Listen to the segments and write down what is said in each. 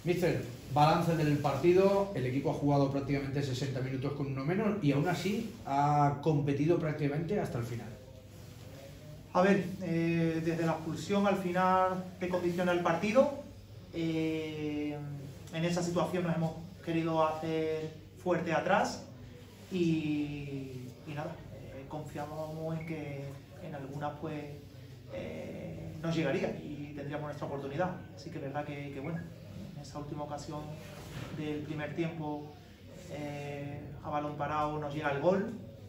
Míster, balance del partido, el equipo ha jugado prácticamente 60 minutos con uno menos y aún así ha competido prácticamente hasta el final. A ver, desde la expulsión al final te condiciona el partido. En esa situación nos hemos querido hacer fuerte atrás y nada, confiábamos en que en algunas pues nos llegaría y tendríamos nuestra oportunidad. Así que es verdad que bueno, en esa última ocasión del primer tiempo a balón parado nos llega el gol.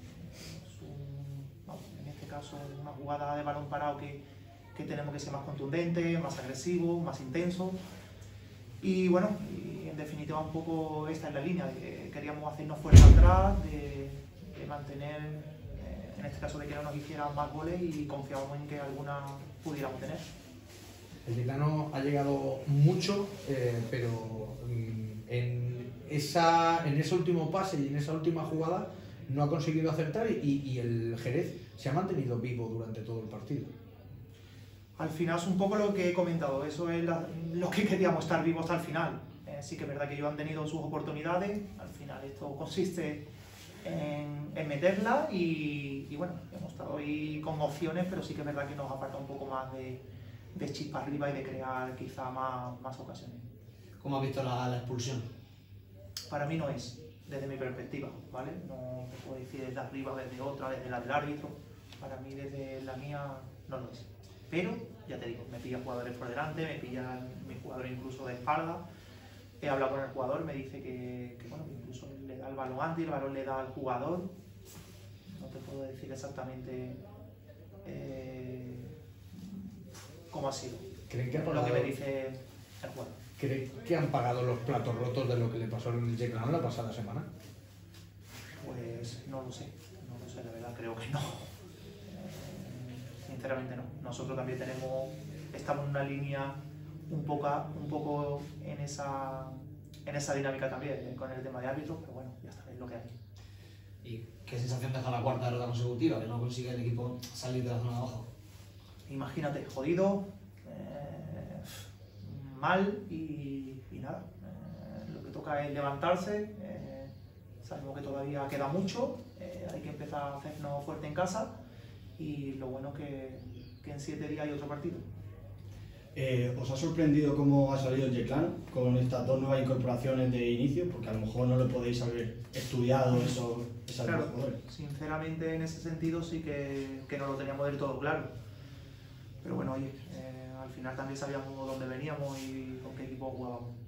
En este caso una jugada de balón parado que tenemos que ser más contundentes, más agresivos, más intensos. Y bueno, y en definitiva un poco esta es la línea, de que queríamos hacernos fuerza atrás, de mantener, en este caso de que no nos hicieran más goles y confiábamos en que alguna pudiéramos tener. El Yeclano ha llegado mucho, pero en ese último pase y en esa última jugada no ha conseguido acertar y el Jerez se ha mantenido vivo durante todo el partido. Al final es un poco lo que he comentado, eso es lo que queríamos, estar vivos hasta el final. Sí que es verdad que ellos han tenido sus oportunidades, al final esto consiste en meterla y bueno, hemos estado ahí con opciones, pero sí que es verdad que nos ha faltado un poco más de chispa arriba y de crear quizá más ocasiones. ¿Cómo has visto la expulsión? Para mí no es, desde mi perspectiva, ¿vale? No te puedo decir desde arriba, desde otra, desde la del árbitro. Para mí desde la mía no lo es. Pero, ya te digo, me pillan jugadores por delante, me pillan mis jugadores incluso de espalda. He hablado con el jugador, me dice que bueno, que incluso le da el balón antes y el balón le da al jugador. No te puedo decir exactamente cómo ha sido. ¿Creen que lo que me dice el jugador? ¿Creen que han pagado los platos rotos de lo que le pasó en el Yeclano la pasada semana? Pues no lo sé, la verdad creo que no. Sinceramente no. Nosotros también estamos en una línea un poco en esa dinámica también, con el tema de árbitros, pero bueno, ya está, es lo que hay. ¿Y qué sensación deja la cuarta derrota consecutiva, que no consigue el equipo salir de la zona de abajo? Imagínate, jodido, mal y nada. Lo que toca es levantarse, sabemos que todavía queda mucho, hay que empezar a hacernos fuerte en casa y lo bueno que en 7 días hay otro partido. ¿Os ha sorprendido cómo ha salido el Yeclano con estas dos nuevas incorporaciones de inicio? Porque a lo mejor no lo podéis haber estudiado esas claro, dos jugadores. Sinceramente en ese sentido sí que no lo teníamos del todo claro. Pero bueno, oye, al final también sabíamos dónde veníamos y con qué equipo jugábamos.